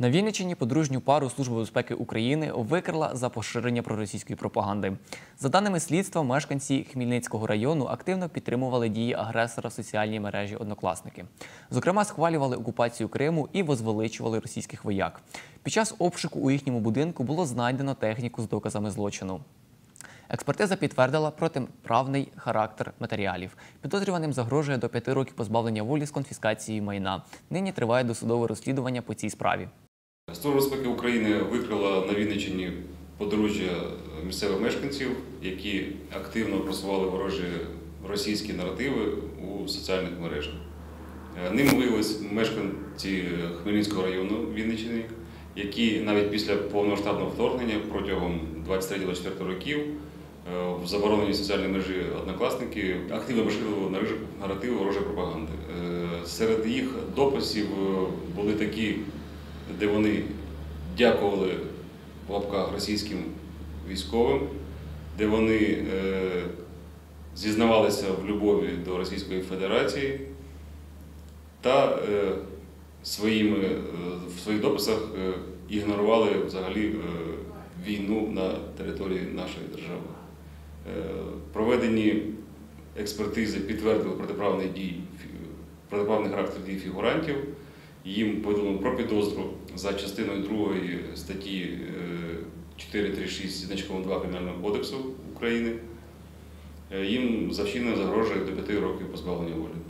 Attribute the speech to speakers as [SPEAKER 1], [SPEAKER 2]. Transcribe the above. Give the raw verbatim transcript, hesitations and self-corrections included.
[SPEAKER 1] На Вінниччині подружню пару Служба безпеки України викрила за поширення проросійської пропаганди. За даними слідства, мешканці Хмельницького району активно підтримували дії агресора в соціальній мережі «Однокласники». Зокрема, схвалювали окупацію Криму і возвеличували російських вояк. Під час обшуку у їхньому будинку було знайдено техніку з доказами злочину. Експертиза підтвердила протиправний характер матеріалів. Підозрюваним загрожує до п'яти років позбавлення волі з конфіскацією майна. Нині триває досудове розслідування по цій справі.
[SPEAKER 2] Служба безпеки України викрила на Вінниччині подружжя місцевих мешканців, які активно просували ворожі російські наративи у соціальних мережах. Ними виявилися мешканці Хмельницького району Вінниччини, які навіть після повномасштабного вторгнення протягом двадцять третього - двадцять четвертого років в забороненій соціальній мережі «Однокласники» активно поширювали наративи ворожої пропаганди. Серед їх дописів були такі, де вони дякували в лапках російським військовим, де вони зізнавалися в любові до Російської Федерації та своїми, в своїх дописах ігнорували взагалі війну на території нашої держави. Проведені експертизи підтвердили протиправні дії, протиправний характер дій фігурантів. Їм повідомлено про підозру за частиною другої статті чотири тридцять шість зі значком два Кримінального кодексу України. Їм за вчинення загрожує до п'яти років позбавлення волі.